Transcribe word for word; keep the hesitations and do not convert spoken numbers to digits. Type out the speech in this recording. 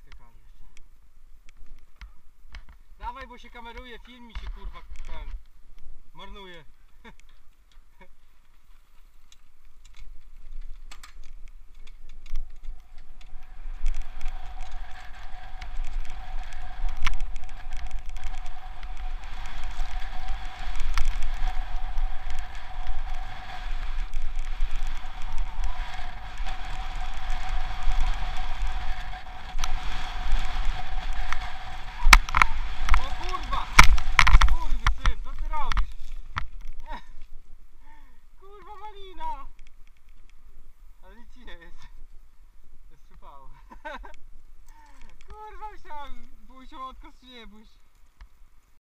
skakali jeszcze. Dawaj, bo się kameruje, film mi się kurwa ten marnuje. Ale nic ci nie jest. Jest przypał. Kurwa, myślałem, bój się matko, czy nie bój się.